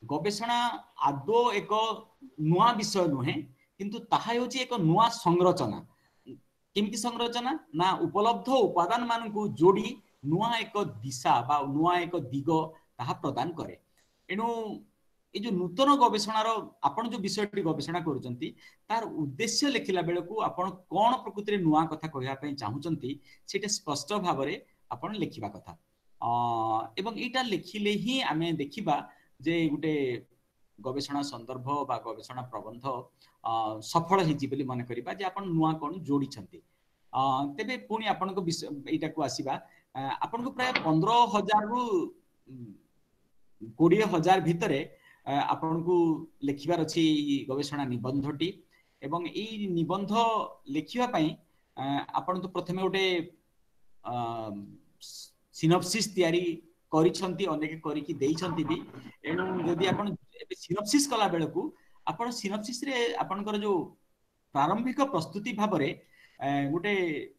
गवेषणा आदो एक नुआ विषय नुहे किंतु ताहा होची एक नुआ संरचना केमती संरचना ना उपलब्ध उपादान मान को जोड़ी नुआ एक दिशा बा नुआ एक दिग ताहा प्रदान करे एणु ये जो नूतन गवेषणार आपण जो विषयटी गवेषणा करूचंती तार उद्देश्य लिखिला बेले को आपण कोन प्रकृति नुआ कथा कहया पई चाहुचंती सेटा स्पष्ट भाव रे आपण लिखिबा कथा एवं एटा लिखिले ही आमे देखिबा जे गुटे गवेषणा संदर्भ बा गवेषणा प्रबंध सफल हिजी बोली मन करिबा जे आपण नुआ कोन जोडी छंती तेबे पुनी आपण को एटा को आसीबा आपण को प्राय 15,000 रु 20,000 भितरे आपण को लिखिबार अछि गवेषणा निबंधटी एवं ई निबंध लिखिबा पई आपण तो प्रथमे उटे सिनॉप्सिस तयारी करिसंती अनेक करिकि देइसंती भी एनु यदि आपण सिनॉप्सिस कला बेले को आपण सिनॉप्सिस रे आपनकर जो प्रारंभिक प्रस्तुति भाव रे गुटे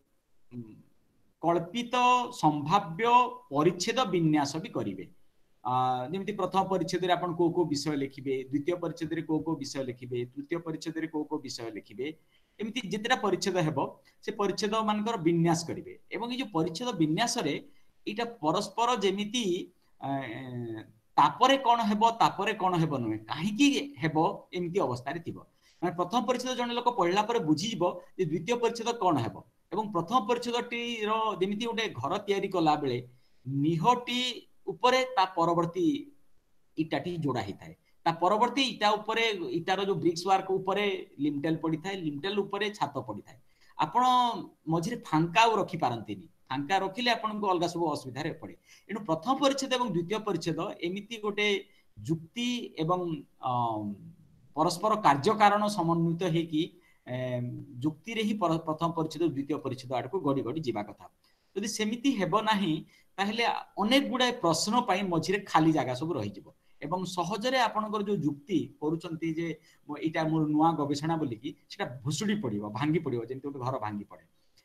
कल्पित संभाव्य परिच्छेद विन्यास भी करिवे जेमति प्रथम परिच्छेद रे आपण को विषय लिखिबे द्वितीय परिच्छेद रे को विषय लिखिबे तृतीय परिच्छेद रे को विषय लिखिबे एमति जेतेटा परिच्छेद हेबो से परिच्छेद मानकर विन्यास करिवे एवं ये जो परिच्छेद विन्यास रे इटा परस्पर जेमिति तापरे कोन हेबो नुहे काहे कि हेबो एमति अवस्था रे थिबो माने प्रथम परिच्छेद जने लोक पढला पर बुझी जिवो जे द्वितीय परिच्छेद कोन हेबो एवं प्रथम परिच्छेदटी रो जेमिति उटे घर तयारी कला बेले निहटी उपरे ता परवर्ती इटाटी जोड़ा ही थाए ता परवर्ती इटा उपरे इटार जो ब्रिक्स वर्क उपरे लिमटेल पड़ी थाए लिमटेल उपरे छात पड़ी थाए आपण मझिरे फांका रखी पारंतीनी फांका रखिले आपण को अलगा सब असुविधा रे पड़े एनु प्रथम परिच्छेद एवं द्वितीय परिच्छेद एमिति गोटे जुक्ति एवं परस्पर कार्य कारण समन्वित हे कि जुक्ति रे ही प्रथम परिच्छेद द्वितीय परिच्छेद आड़ को गडी गडी जीवा कथा यदि सेमिति हेबो नाही ताहले अनेक गुडा प्रश्न पाई मझिरे खाली जागा सब रही जिवो एवं सहजरे आपनकर जो जुक्ति करूचंती जे इटा मोर नुआ गवेषणा बोली कि सेटा भुसुडी पड़िबो भांगी पड़िबो जेंति घर भांगी पड़े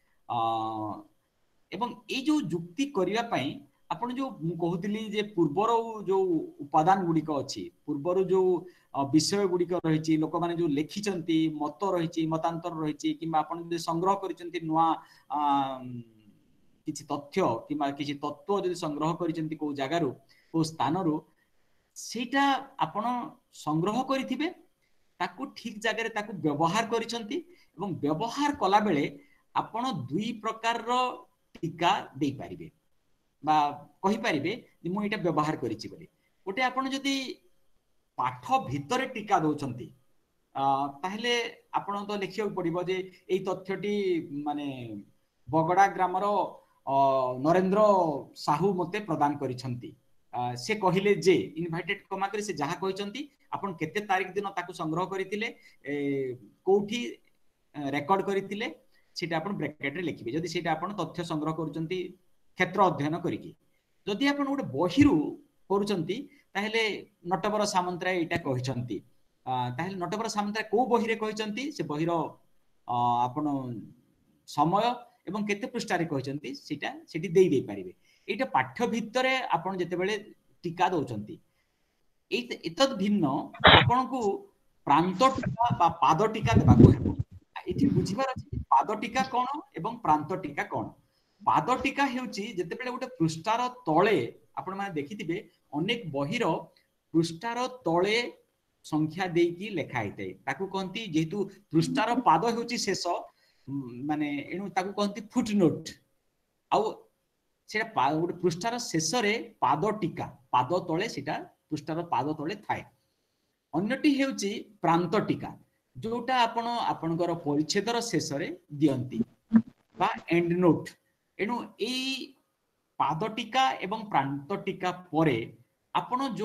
एवं ए जो जुक्ति करिया पई आपण जो मु कहउतिली जे पूर्वर जो उपादान गुडी को अछि पूर्वर जो विषय गुडी को रहिछि लोक माने जो लेखिचंती मत रहिछि मतांतर रहिछि किबा आपण जे संग्रह करिचंती नुआ किछि तथ्य किबा किछि तत्व जदि संग्रह करिचंती को जागारु को स्थानरु सेटा आपण संग्रह करिथिबे ताकू ठीक जगह रे ताकू व्यवहार करिचंती एवं व्यवहार कला बेले आपण दुई प्रकार रो टीका देई परिबे बा कहि परिबे जे मु एटा व्यवहार करिछि बोली ओटे आपण जदि पाठ भितरे टीका दोचंती ताहले आपण तो लिखियो पड़िबो जे एई तथ्यटी माने बगड़ा ग्रामर नरेंद्र साहू मते प्रदान करिसंती से कहिले जे इनवाइटेड कमा करी से जहा कहिसंती आपण केते तारीख दिन ताकू संग्रह करितिले कोठी रेकॉर्ड करितिले सेटा आपण ब्रैकेट रे लिखिबे जदि सेटा आपण तथ्य संग्रह करूचंती क्षेत्र अध्ययन करिकि जदि आपण गोटे बहिरु करूचंती ताहले नटवर सामंतराय एटा कहिसंती ताहले नटवर सामंतराय को बहिरे कहिसंती से बहिरो आपण समय एवं केते पृष्ठ रे कहिसंती सेटा सेठी देई दे परिबे एटा पाठ्य भितरे आपण जते बेले टीका दोचंती एतद भिन्न आपण को प्रांत टीका बा पाद टीका देबा को हेबो एठी बुझिबार अछि पाद टीका कोन एवं प्रांत टीका कोन पाद टीका हेउची जते बेले गोटे पृष्ठार तळे आपण माने देखिथिबे अनेक बहिर पृष्ठार तळे संख्या देकी लेखा हिते ताकू कहंती जेतु पृष्ठार पाद हेउची शेष माने एनु ताकू कहंती फुटनोट आउ सेटा गोटे पृष्ठार शेष रे पाद टीका पाद तळे सेटा पृष्ठार पाद तळे थाए अन्यटी हेउची प्रांत टीका जोटा आपण आपनकर परिच्छेदर शेष रे दियंती बा एंड नोट एनु एई पाद टीका एवं प्रांत टीका परे आपण जो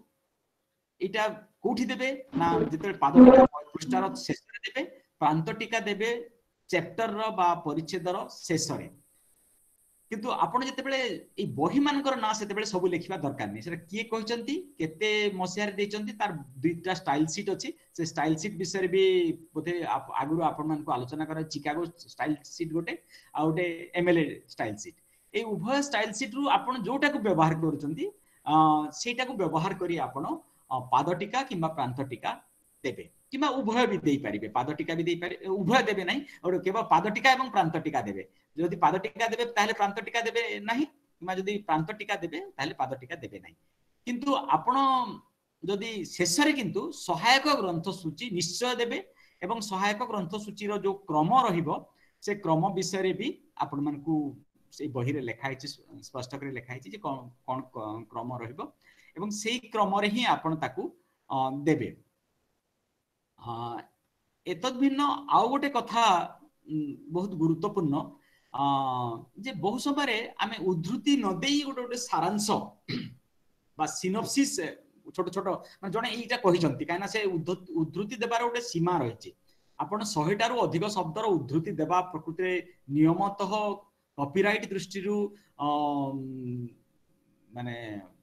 एटा कोठी देबे ना जते पाद टीका पृष्ठार शेष रे देबे प्रांत टीका देबे चैप्टर रो बा परिच्छेदर शेष रे किंतु आपण जते बेले ए बही मानकर ना सेते बेले सब लिखिबा दरकार नै सेटा किए कहिसंती केते मसियार देचंती तार दुईटा स्टाइल शीट अछि से स्टाइल शीट विषय भी बोथे आगुरु आपण मान को आलोचना करा चिकागो स्टाइल शीट गोटे आ गोटे एमएलए स्टाइल शीट ए उभय स्टाइल शीट रु आपण जोटा को व्यवहार करूचंती सेटा को व्यवहार करी आपण पाद टीका किंबा प्रांत टीका देबे किंबा उभय भी देई परिबे पाद टीका भी देई पारे उभय देबे नाही और केवल पाद टीका एवं प्रांत टीका देबे जदि पाद टीका देबे ताले प्रांत टीका देबे नाही किंबा जदि प्रांत टीका देबे ताले पाद टीका देबे नाही किंतु आपण जदि शेषरे किंतु सहायक ग्रंथ सूची निश्चय देबे एवं सहायक ग्रंथ सूची रो जो क्रम रहिबो से क्रम विषय भी आपण मानकू से बही रे लिखा है स्पष्ट कर लिखा है जे कोन क्रम रहिबो एवं सेही क्रम रे ही आपण ताकू देबे एतद भिन्न आउ गोटे कथा बहुत गुरुत्वपूर्ण जे बहु समय आमे उद्धृति न देई गोटे गोटे सारांश बा सिनोप्सिस छोट छोट जने एटा कहिसंती काना से उद्धृति देबार गोटे सीमा रहिछि आपण 100 टारू अधिक शब्दर उद्धृति देबा प्रकृति नियमतः कॉपीराइट दृष्टि माने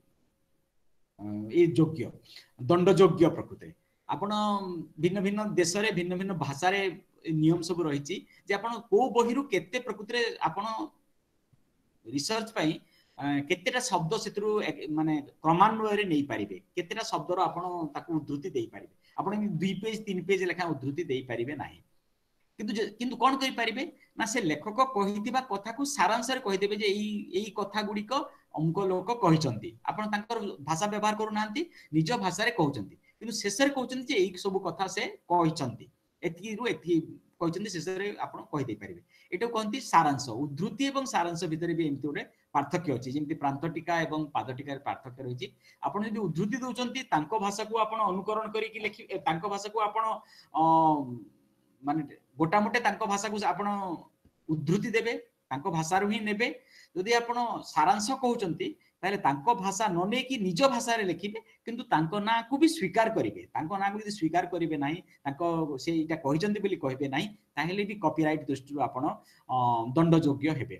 ए योग्य दंड योग्य प्रकृति आपण भिन्न भिन्न देश रे भिन्न भिन्न भाषा रे नियम सब रहिछि जे आपण को बहिरु केते प्रकृति रे आपण रिसर्च पई केतेटा शब्द सेतरु माने क्रमान्वय रे नै परिबे केतेटा शब्द रो आपण ताकू उद्धृति देई परिबे आपण 2 पेज 3 पेज लेखा उद्धृति देई परिबे नाही किंतु कोन करि परिबे ना से लेखक कहितिबा कथा को सारांश रे कहि देबे जे एई कथा गुडी को अमुक लोक कहिसंती आपण तांकर भाषा व्यवहार करू नांती निज भाषा रे कहउचंती किंतु शेषर कहउचंती जे एई सब कथा से कहिसंती एथि रु एथि कहउचंती शेषर आपण कहि दे परिबे एटो कहंती सारांश उद्धृति एवं सारांश भितर भी एमति ओडे पार्थक्य अछि जेमति प्रांत टीका एवं पाद टीका रे पार्थक्य रहिछि आपण यदि उद्धृति दउचंती तांको भाषा को आपण अनुकरण करी कि लिखि तांको भाषा को आपण माने गोटा मोटे तांको भाषा को आपण उद्धृति देबे तांको भाषा रु ही नेबे जदि आपण सारांश कहउचंती ताले तांको भाषा न नै कि निज भाषा रे लिखिबे किंतु तांको ना को भी स्वीकार करिवे तांको ना को यदि स्वीकार करिवे नाही तांको से इटा कहिसंती बोली कहबे नाही ताहेले भी कॉपीराइट दृष्टि आपण दंड योग्य हेबे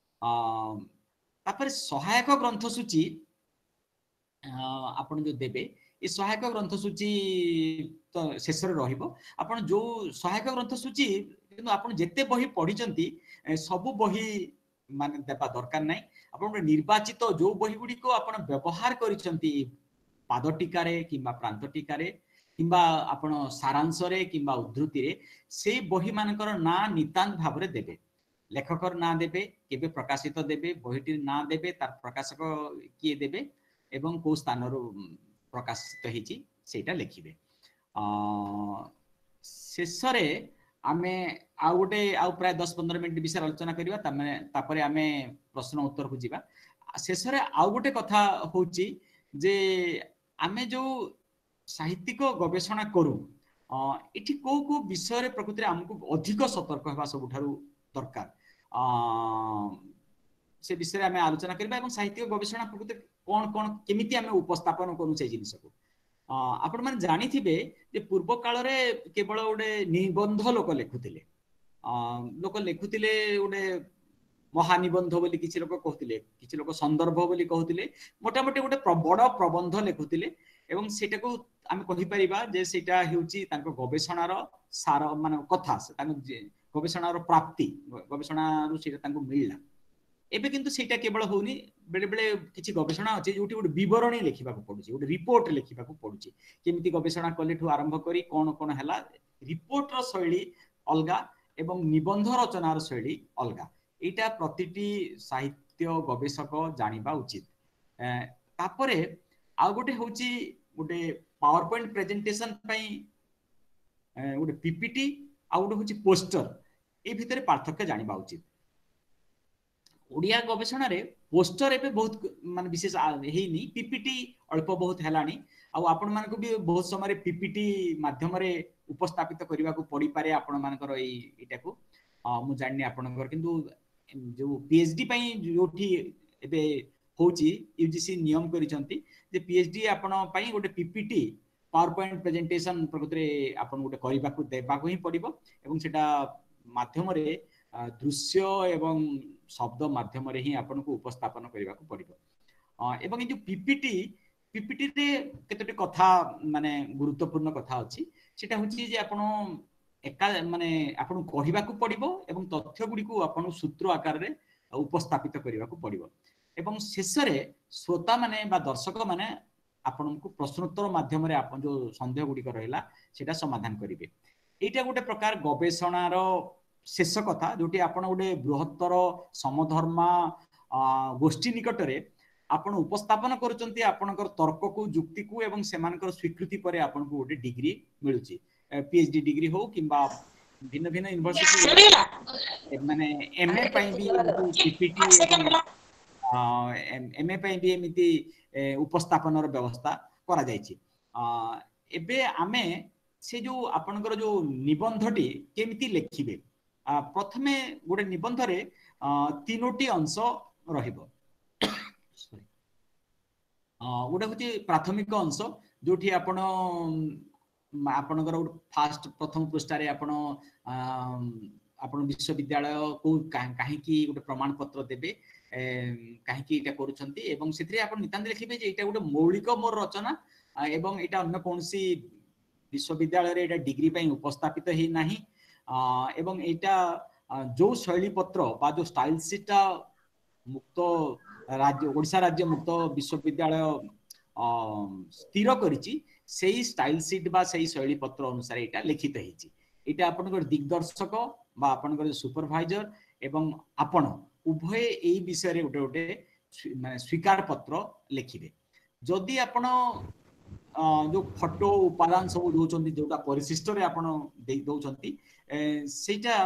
तापर सहायक ग्रंथ सूची आपण जो देबे ए सहायक ग्रंथ सूची तो शेष रे रहिबो आपण जो सहायक ग्रंथ सूची किंतु आपण जेते बही पढिचंती सब बही माने देबा दरकार नाही आपण निर्वाचित जो बही गुडी को आपण व्यवहार करिसंती पाद टीका रे किबा प्रांत टीका रे किबा आपण सारांश रे किबा उद्धृति रे से बही मानकर ना नितांत भाव रे देबे लेखकर ना देबे केबे प्रकाशित देबे बहीटी ना देबे तार प्रकाशक किए देबे एवं को स्थान रो प्रकाशित हिची सेटा लिखिबे शेषरे आमे आ गोटे आ प्राय 10-15 मिनिट विषय आलोचना करिवा तापरे आमे प्रश्न उत्तर को जीवा शेषरे आ गोटे कथा होची जे आमे जो साहित्यिक गवेषणा करू इठी को विषय रे प्रकृति रे हमकु अधिक सतर्क हेबा सबुठारु दरकार से विषय आमे आलोचना करिबा एवं साहित्यिक गवेषणा प्रकृति कोन कोन केमिति आमे उपस्थापन करू से जिनिस को आपण माने जानि थिबे जे पूर्व काल रे केवल ओडे निबंध लोक लेखुतिले ओडे महानिबंध बोली किछि लोक कहतिले किछि लोक संदर्भ बोली कहतिले मोटा मोटी ओडे बड़ प्रबंध लेखुतिले एवं सेटा को आमे कहि परिबा जे सेटा हेउची तांको गवेषणार सार माने कथा तांको गवेषणार प्राप्ति गवेषणारु सेटा तांको मिलला एबे किंतु सेटा केवल होनी बेले बेले किछि गवेषणा अछि जोटी गोटे विवरणी लेखिबा को पडुची गोटे रिपोर्ट लेखिबा को पडुची केमिति गवेषणा कलेठु आरंभ करी कोन कोन हला रिपोर्ट रो शैली अलगा एवं निबंध रचनार शैली अलगा एटा प्रतिटी साहित्य गवेषक जानिबा उचित तापरे आ गोटे होची गोटे पावर पॉइंट प्रेजेंटेशन पई गोटे पीपीटी आ गोटे होची पोस्टर ए भितरे पार्थक्य जानिबा उचित ओडिया गवेषणा रे पोस्टर एबे बहुत माने विशेष हेनी पीपीटी अल्प बहुत हेलानी आ आपण मान को भी बहुत समय रे पीपीटी माध्यम रे उपस्थापित करिवा को पड़ी पारे आपण मानकर एटा को मु जाननी आपनकर किंतु जो पीएचडी पई जोठी एबे होची यूजीसी नियम करिसंती जे पीएचडी आपण पई गोटे पीपीटी पावर पॉइंट प्रेजेंटेशन प्रकृति आपण गोटे करिवा को देबा को ही पड़िबो एवं सेटा माध्यम रे दृश्य एवं शब्द माध्यम रे ही आपण को उपस्थापन करिवा को पड़िबो एवं ए जो पीपीटी रे केतोटी कथा माने गुरुत्वपूर्ण कथा अछि सेटा होची जे आपण एका माने आपण कहिबा को पड़िबो एवं तथ्य गुडी को आपण सूत्र आकार रे उपस्थापित करिवा को पड़िबो एवं शेष रे श्रोता माने बा दर्शक माने आपनको प्रश्नोत्तर माध्यम रे आपन जो संदेह गुडी रहिला सेटा समाधान करिवे। एटा गोटे प्रकार गवेषणार शेष कथा जोटी आपण गोटे बृहत्तर समधर्मा गोष्ठी निकटरे आपण उपस्थापन करूचंती आपणकर तर्क को युक्ति को एवं सेमानकर स्वीकृति परे आपनको गोटे डिग्री मिलुची पीएचडी डिग्री हो किंबा भिन्न भिन्न यूनिवर्सिटी माने एमए पई भी पीपीटी एमए पई भी एमिति उपस्थापनर व्यवस्था करा जायछि। एबे आमे से जो आपनकर जो निबंधटी केमिति लेखिबे प्रथमे गोटे निबंध रे तीनोटी अंश रहिबो। गोटे होची प्राथमिक अंश जोठी आपण आपनकर फास्ट प्रथम पृष्ठ रे आपण विश्वविद्यालय को काहे की गोटे प्रमाण पत्र देबे काहे की एटा करूछंती एवं सेथरे आपण नितांत लिखिबे जे एटा गोटे मौलिक मोर रचना एवं एटा अन्य कोनसी विश्वविद्यालय रे एटा डिग्री पई उपस्थापित हे नाही एवं एटा जो शैली पत्र बा जो स्टाइल सीटा मुक्त राज्य ओडिशा राज्य मुक्त विश्वविद्यालय स्थिर करिछि सेही स्टाइल सीट बा सेही शैली पत्र अनुसार एटा लिखित हेछि। एटा आपनकर दिग्दर्शक बा आपनकर सुपरवाइजर एवं आपण उभय एई विषय रे गोटे गोटे माने स्वीकार पत्र लिखिबे। जदि आपण जो फोटो उपादान सब दोचंती जोटा परिशिष्ट रे आपण दे दोचंती सेटा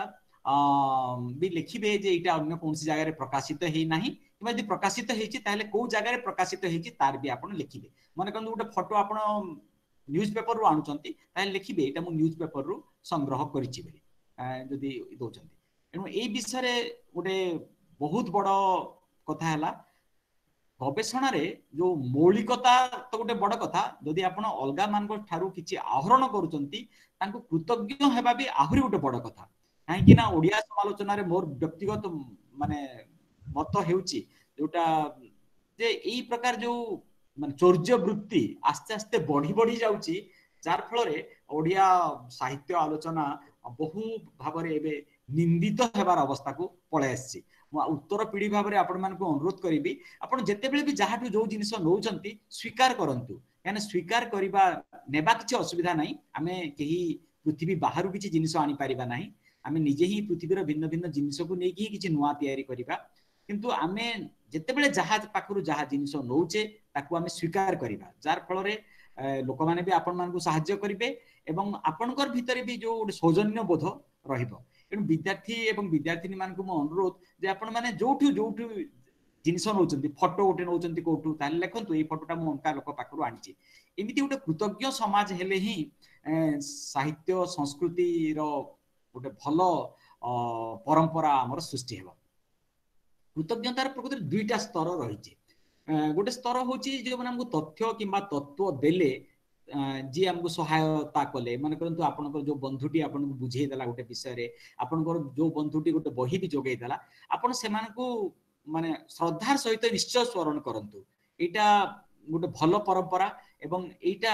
भी लिखिबे जे एटा अन्य कोनसी जगह रे प्रकाशित हेई नाही किबा यदि प्रकाशित हेछि ताले को जगह रे प्रकाशित हेछि तार भी आपण लिखिबे। माने कोन गोटे फोटो आपण न्यूज पेपर रु आनुचंती ताले लिखिबे एटा मु न्यूज पेपर रु संग्रह करिछि बेली जदि दोचंती। एनु एई विषय रे गोटे बहुत बड़ कथा हला गवेषणा रे जो मौलिकता तो गोटे बड़ कथा जदि आपण अलगा मान ठारू किछि आहरण करूचंती तांको कृतज्ञ हेबा भी आहुरी गोटे बड़ कथा काहे कि ना ओडिया समालोचना रे मोर व्यक्तिगत माने मत हेउची जोटा जे एई प्रकार जो माने चौर्य वृत्ति आस्ते आस्ते बढ़ी बढ़ी जाउची जार फल रे ओडिया साहित्य आलोचना बहु भाव रे एबे निंदित हेबार अवस्था को पळे आछि। उत्तर पीढ़ी भाव में आपण मान को अनुरोध करी आपण जेते बेले भी जहाटू जो जिनिस नौचंती स्वीकार करंतु यानी स्वीकार करिबा नेबा किछि असुविधा नाही आमे केही पृथ्वी बाहरु किछि जिनिस आनी परिबा नाही आमे निजे ही पृथ्वीर भिन्न भिन्न जिनिस को नेकी किछि नुवा तयारी करिबा किंतु आमे जेते बेले जहाज पाखरु जहा जिनिस नौचे ताकू आमे स्वीकार करिबा जार फल रे लोक माने भी आपण मान को सहाय्य करिवे एवं आपनकर भितरे भी जो सौजन्य बोध रहिबो। एनु विद्यार्थी एवं विद्यार्थिनी मान को मो अनुरोध जे आपण माने जोठू जोठू जिनिस नौचंती फोटो गोटे नौचंती कोठू ताले लेखंतु ए फोटोटा मु अंका लोक पाखरु आनिछि एमिति गोटे कृतज्ञ समाज हेले ही साहित्य संस्कृति रो गोटे भलो परंपरा हमर सृष्टि हेबो। कृतज्ञतार प्रकृति दुईटा स्तर रहिछि गोटे स्तर होछि जे माने हमको तथ्य किंबा तत्व देले जी हमको सहायता कले माने करंतु आपनकर जो बंधुटी आपनको बुझेई देला गोटे विषय रे आपनकर जो बंधुटी गोटे बही भी जोगेई देला आपन सेमानकु माने श्रद्धार सहित निश्चय स्मरण करंतु एटा गोटे भलो परंपरा एवं एटा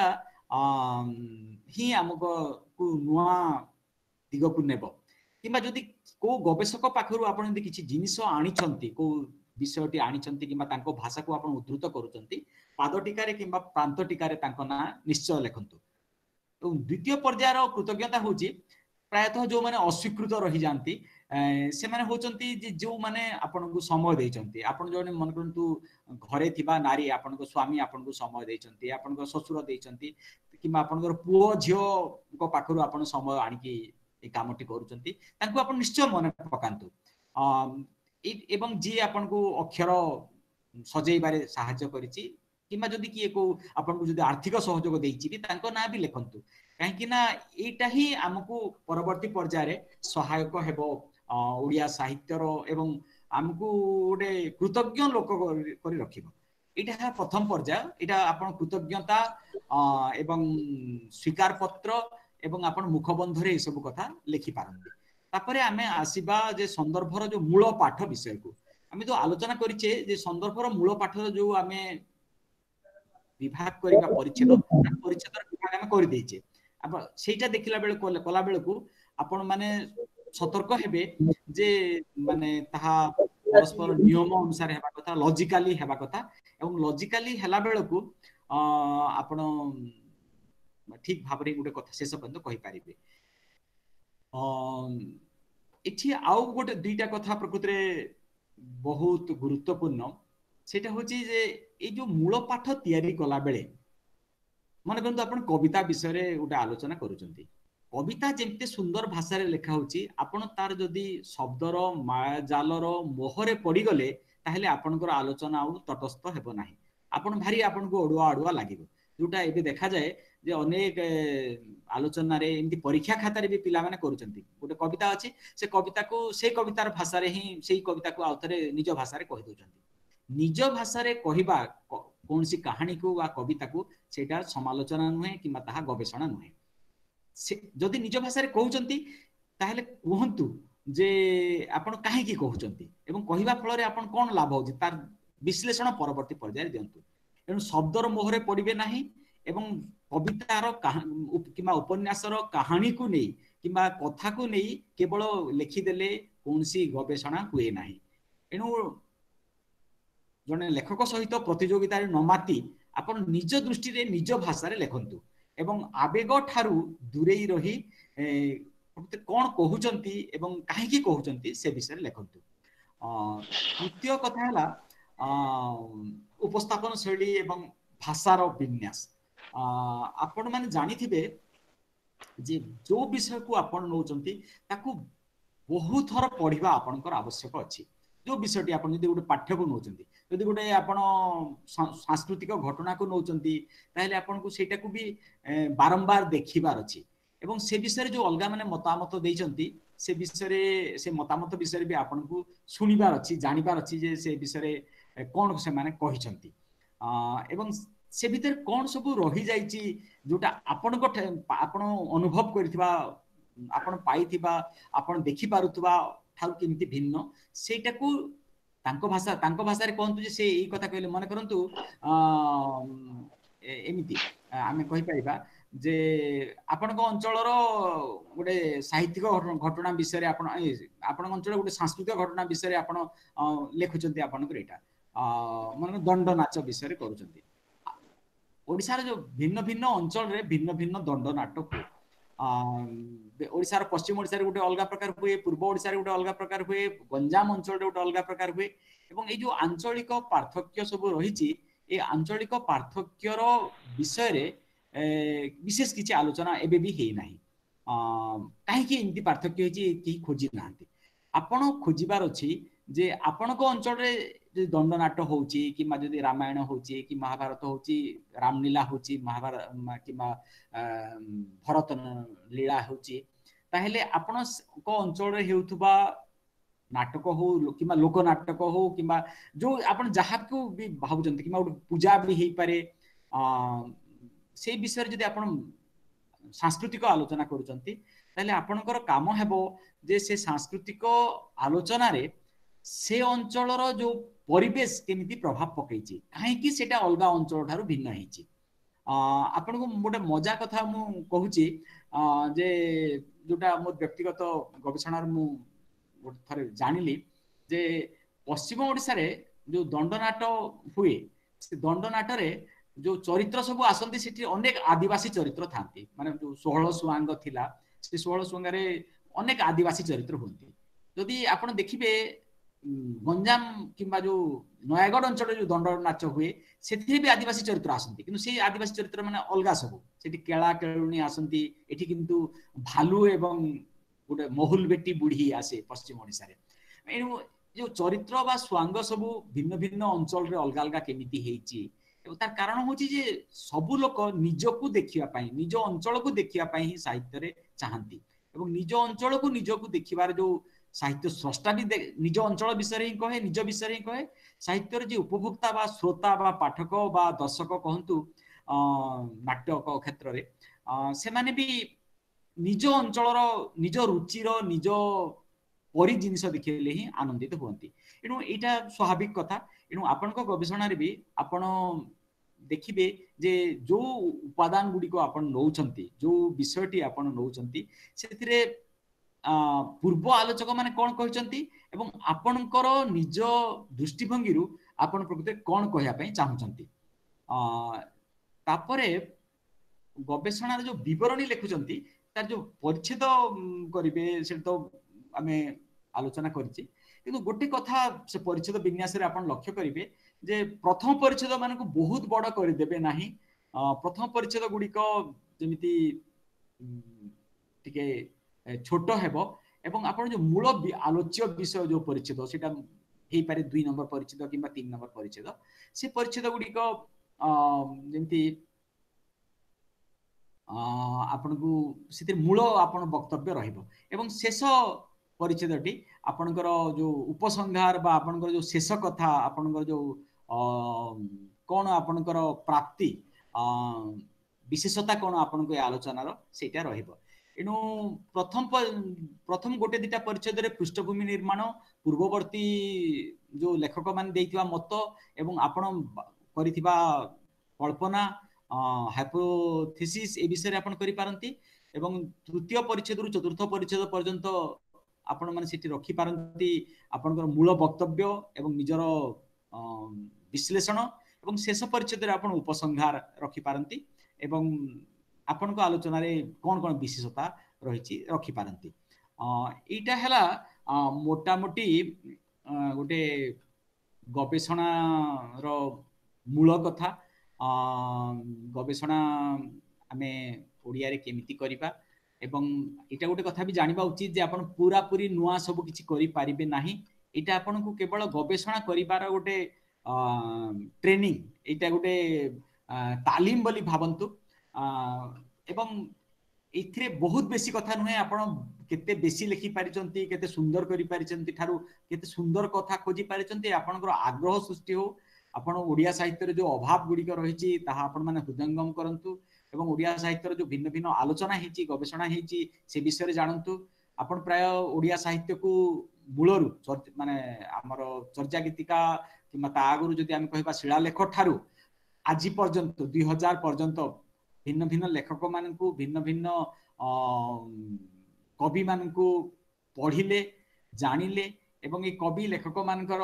ही हमको नुआ दिग को नेबो किंबा जदि को गवेषक पाखरु आपन यदि किछि जिनिस आनिछंती को विषयटी आनिछंती किंबा तांको भाषा को आपन उद्धृत करूचंती पाद टीका रे किंबा प्रांत टीका रे तांको ना निश्चय लेखंतु। तो द्वितीय पर्यायर कृतज्ञता होची प्रायतः जो माने अस्वीकृत रही जानती से माने होचंती जे जो माने आपन को समय देचंती आपन जो मन करंतु घरे थिबा नारी आपन को स्वामी आपन को समय देचंती आपन को ससुर देचंती किंबा आपन को पुओ झियो को पाखरु आपन समय आनिकी ए कामटी करूचंती तांको आपन निश्चय मन पकांतु एवं जी आपन को अक्षर सजेइबारे सहायता करिछि किंबा जदि किए को आपन को जदि आर्थिक सहयोग देइछि भी तांको ना भी लेखंतु काहे कि ना एटा ही हमकु परवर्ती पर्याय रे सहायक हेबो ओडिया साहित्य रो एवं हमकु ओडे कृतज्ञ लोक करी रखिबो। एटा प्रथम पर्याय एटा आपन कृतज्ञता एवं स्वीकार पत्र एवं आपन मुखबंध रे सब कथा लिखि पारंती। तापरे आमे आसीबा जे संदर्भर जो मूल पाठ विषय को आमे जो आलोचना करिचे जे संदर्भर मूल पाठ जो आमे विभाग करिबा परिच्छेद विभाग आमे करि दैचे अब सेटा देखिला बेले कला बेले को आपण माने सतर्क हेबे जे माने ताहा परस्पर नियम अनुसार हेबा कथा लॉजिकली हेबा कथा एवं लॉजिकली हेला बेले को आपण ठीक भाबरे गोटे कथा शेष पर्यंत कहि पारिबे। एठी आउ गोटे दुईटा कथा प्रकृति रे बहुत गुरुत्वपूर्ण सेटा होची जे ए जो मूल पाठ तयारी कला बेले मन करंतु आपण कविता विषय रे गोटे आलोचना करूचंती। कविता जेमते सुंदर भाषा रे लेखा होची आपण तार जदी शब्दर माया जालर मोहरे पड़ी गले ताहले आपनकर आलोचना आउ तटस्थ हेबो नाही। आपण भारी आपण को अडुआ अडुआ लागिबो जोटा एबे देखा जाए जे अनेक आलोचना रे एमती परीक्षा खाता रे भी पिला माने करूचंती। गोटे कविता अछि से कविता को से कवितार भाषा रे ही सेही कविता को आउथरे निज भाषा रे कहि दोचंती। निज भाषा रे कहिबा कोनसी कहानी को वा कविता को सेटा समालोचना नुहे किमा ताहा गवेषणा नुहे। जदि निज भाषा रे कहउचंती ताहले कहंतु जे आपण काहे की कहउचंती एवं कहिबा फल रे आपण कोन लाभ होची तार विश्लेषण परवर्ती पर्याय दियंतु। एनु शब्दर मोहरे पड़िबे नाही एवं कवितार किमा उपन्यासर कहानी को नहीं किमा कथा को नहीं केवल लिखिदेले कोनसी गवेषणा हुए नाही। एनु जने लेखक सहित प्रतियोगिता रे नमाती आपण निज दृष्टि रे निज भाषा रे लेखंतु एवं आवेग ठारू दूरेई रही कोन कहउचंती एवं काहे की कहउचंती से विषय रे लेखंतु। तृतीय कथा हला उपस्थापन शैली एवं भाषार विन्यास। आपण माने जानि थिबे जे जो विषय को आपण नौचंती ताकू बहुत थर पढ़िबा आपनकर आवश्यक अछि। जो विषयटी आपण जदि गोटे पाठ्य को नौचंती जदि गोटे आपण सांस्कृतिक घटना को नौचंती ताहले आपण को सेटा को भी बारंबार देखिबार अछि एवं से विषय जो अलगा माने मतामत देइचंती से विषय से मतामत विषय भी आपण को सुनिबार अछि जानिबार अछि जे से विषय कोन से माने कहिचंती एवं से भीतर कोन सब रही जाइची जोटा आपण को आपण अनुभव करथिबा आपण पाइथिबा आपण देखि पारुथबा ठाउ केमिति भिन्न सेटा को तांको भाषा रे कहंतु जे से एई कथा कहले मन करंतु एमिति आमे कहि परिबा जे आपण को अंचल रो गोटे साहित्यिक घटना विषय रे आपण अंचल गोटे सांस्कृतिक घटना विषय रे आपण लेखुचंती आपण को एटा मन दंड नाच विषय रे करूचंती। ओडिसा रे जो भिन्न भिन्न अंचल रे भिन्न भिन्न दंड नाटक ओडिसा रे पश्चिम ओडिसा रे गोटे अलगा प्रकार हुए पूर्व ओडिसा रे गोटे अलगा प्रकार हुए गंजाम अंचल रे गोटे अलगा प्रकार हुए एवं ए जो आंचलिक पार्थक्य सब रहिची ए आंचलिक पार्थक्य रो विषय रे विशेष किछि आलोचना एबे भी हे नाही। काहे कि इनती पार्थक्य हेची कि खोजी नाहंती आपण खोजिबार अछि जे आपण को अंचल रे जे दंड नाट्य होउची कि मा जदी रामायण होउची कि महाभारत होउची रामलीला होउची महाभारत कि भरत लीला होउची ताहेले आपण को अंचल रे हेउथबा नाटक हो कि लोक नाटक हो कि जो आपण जहा को भी भाबुचंती कि पूजा भी हेई पारे से विषय जदी आपण सांस्कृतिक आलोचना करूचंती ताहेले आपणकर काम हेबो जे से सांस्कृतिक आलोचना रे से अंचल रो जो परिवेश केमिति प्रभाव पकईची काहे कि सेटा अलगा अंचल ठारू भिन्न हेची। आपण को गोटे मजा कथा मु कहूची जे जोटा मोर व्यक्तिगत गवेषणा मु गोटे थरे जानिली जे पश्चिम ओडिसा रे जो दंडनाट हुए से दंडनाट रे जो चरित्र सब आसंती सेठी अनेक आदिवासी चरित्र थांती माने जो 16 सुआंग थिला से 16 सुआंग रे अनेक आदिवासी चरित्र होंती। जदि आपण देखिबे गंजाम किंबा जो नयागढ़ अंचल जो दंड नाच हुए से भी आदिवासी चरित्र आसंती किंतु से आदिवासी चरित्र माने अलगा सब सेठी केला केळुनी आसंती एठी किंतु भालू एवं गोटे महुल बेटी बुढ़ी आसे पश्चिम ओडिसा रे एनु जो चरित्र बा स्वांग सब भिन्न भिन्न अंचल रे अलगा अलगा केमिति हेची तार कारण होची जे सबु लोक निजको देखिबा पई निज अंचल को देखिबा पई ही साहित्य रे चाहंती एवं निज अंचल को निजको देखिबार जो साहित्य स्रष्टा भी निज अंचल विषय ही कहे निज विषय ही कहे साहित्य रे जे उपभोक्ता बा श्रोता बा पाठक बा दर्शक कहंतु नाटक क्षेत्र रे से माने भी निज अंचल निज रुचिर निज परि जिनिस देखिले ही आनंदित होती। एणु एटा स्वाभाविक कथा। एणु आपनक गवेषणा रे भी आपण देखिबे जे जो उपादान गुडी को आपण नौचंती जो विषयटी आपण नौचंती सेथिरे पूर्व आलोचक माने कोन कहचंती एवं आपनकर निज दृष्टिभंगी रु आपण प्रकृति कोन कहया पई चाहउचंती तापरे गवेषणार जो विवरणी लिखुचंती तार जो परिच्छेद करिवे से तो आमे आलोचना करिछि किंतु गोटे कथा से परिच्छेद विन्यास रे आपण लक्ष्य करिवे जे प्रथम परिच्छेद मान को बहुत बड़ कर देबे नाही प्रथम परिच्छेद गुडी को जेमिति टिके छोट हेबो एवं आपण जो मूल आलोच्य विषय जो परिच्छेद सेटा हेई पारे 2 नंबर परिच्छेद किबा 3 नंबर परिच्छेद से परिच्छेद गुडी को जेमिति आपण को सितिर मूल आपण वक्तव्य रहइबो एवं शेष परिच्छेदटी आपणकर जो उपसंहार बा आपणकर जो शेष कथा आपणकर जो कोन आपणकर प्राप्ति विशेषता कोन आपनको आलोचनार सेटा रहइबो एनु प्रथम गोटे दिटा परिच्छेद रे पृष्ठभूमि निर्माण पूर्ववर्ती जो लेखक मान देइथिबा मत एवं आपण करिथिबा कल्पना हाइपोथेसिस ए विषय आपण करि पारंती एवं तृतीय परिच्छेद रु चतुर्थ परिच्छेद पर्यंत आपण माने सिटी रखि पारंती आपनकर मूल वक्तव्य एवं निजर विश्लेषण एवं शेष परिच्छेद रे आपण उपसंहार रखि पारंती एवं आपनको आलोचना रे कोन कोन विशेषता रहिछि रखि पारंती एटा हला मोटा मोटी गोटे गवेषणा रो मूल कथा गवेषणा आमे ओडिया रे केमिति करिबा एवं एटा गोटे कथा भी जानिबा उचित जे आपण पूरा पूरी नुआ सब किछि करि पारिबे नाही एटा आपण को केवल गवेषणा करिबार गोटे ट्रेनिंग एटा गोटे तालीम बोली भाबंतु एवं एथिरे बहुत बेसी कथा नुहे आपण केते बेसी लिखि पारिचंती केते सुंदर करि पारिचंती थारु केते सुंदर कथा खोजी पारिचंती आपनकर आग्रह सृष्टि हो आपण ओडिया साहित्य रे जो अभाव गुडी को रहिछि ताहा आपण माने हृदयंगम करंतु एवं ओडिया साहित्य रे जो भिन्न भिन्न आलोचना हेछि गवेषणा हेछि से विषय रे जानंतु आपण प्राय ओडिया साहित्य को मूलरु माने हमर चर्चा गीतिका किमा ता आगुरु जदि हम कहबा शिलालेख ठारू आजि पर्यंत 2000 पर्यंत भिन्न भिन्न लेखक मान को भिन्न भिन्न कवि मान को पढ़िले जानिले एवं ए कवि लेखक मानकर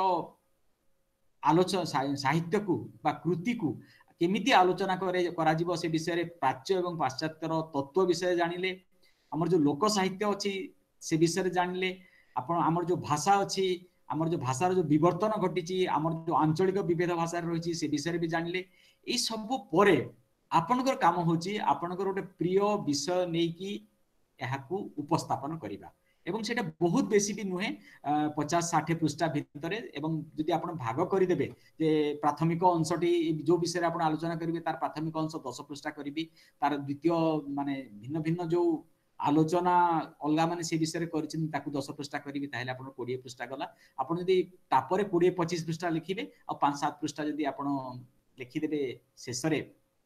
आलोचना साहित्य को बा कृति को केमिति आलोचना करा जीवो से विषय रे प्राच्य एवं पाश्चात्यर तत्व विषय जानिले हमर जो लोक साहित्य अछि से विषय रे जानिले आपण हमर जो भाषा अछि हमर जो भाषार जो विवर्तन घटिछि हमर जो आंचलिक विभेद भाषा रहिछि से विषय रे भी जानिले ए सब परे आपनकर काम होछि आपनकर गोटे प्रिय विषय नै कि एहाकू उपस्थापन करिबा एवं सेटा बहुत बेसी भी नुहे 50-60 पृष्ठ भितरे एवं जदि आपण भाग करि देबे जे प्राथमिक अंशटी जो विषय आपण आलोचना करिवे तार प्राथमिक अंश 10 पृष्ठ करिवि तार द्वितीय माने भिन्न भिन्न जो आलोचना अलगा माने से विषय करिछन ताकू 10 पृष्ठ करिवि ताहेले आपण 20 पृष्ठ गला आपण जदि तापरे 20-25 पृष्ठ लिखिबे आ 5-7 पृष्ठ जदि आपण लिखि देबे शेषरे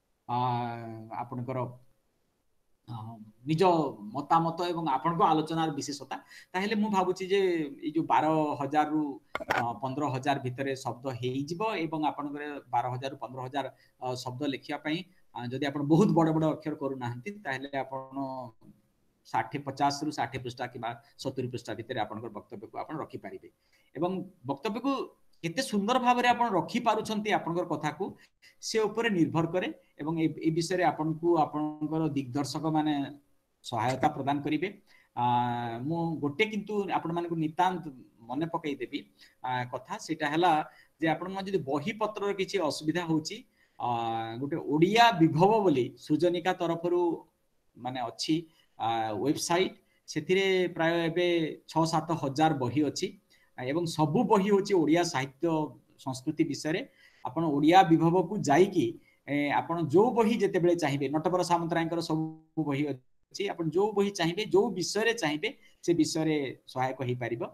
आपणकर निज मतामत एवं आपण को आलोचनार विशेषता ताहेले मु भाबुची जे ए जो 12,000 रु 15,000 भितरे शब्द हेई जिवो एवं आपण 12,000 रु 15,000 शब्द लिखिया पई जदि आपण बहुत बड़ बड़ अक्षर करू नाहंती ताहेले आपण 50 रु 60 पृष्ठ किबा 70 पृष्ठ भितरे आपण वक्तव्य को आपण रखि पारिबे एवं वक्तव्य को केते सुंदर भाव रे आपण रखि पारुछंती आपनकर कथा को से ऊपर निर्भर करे एवं ए विषय रे आपण को आपनकर दिग्दर्शक माने सहायता प्रदान करिवे मु गोटे किंतु आपण माने को नितांत मने पकई देबी कथा सेटा हला जे आपण म जदि बही पत्र रे किछि असुविधा होची गोटे ओडिया विभव बोली सृजनिका तरफरु माने अछि वेबसाइट सेथिरे प्राय एबे 6-7 हजार बही अछि एवं सबु बही होची ओडिया साहित्य संस्कृति विषय रे आपण ओडिया विभव को जाई कि आपण जो बही जेते बेले चाहिबे नटवर सामंतरायकर सब बही अछि आपण जो बही चाहिबे जो विषय रे चाहिबे से विषय रे सहायक होई परिबो